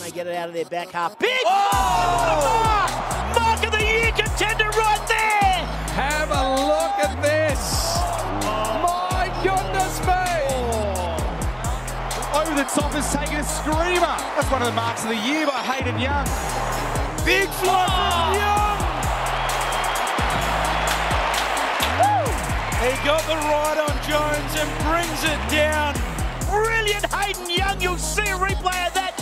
They get it out of their back half. Big! Oh! Mark of the year contender right there! Have a look at this! My goodness me! Over the top has taken a screamer. That's one of the marks of the year by Hayden Young. Big fly from Young! He got the ride on Jones and brings it down. Brilliant Hayden Young. You'll see a replay of that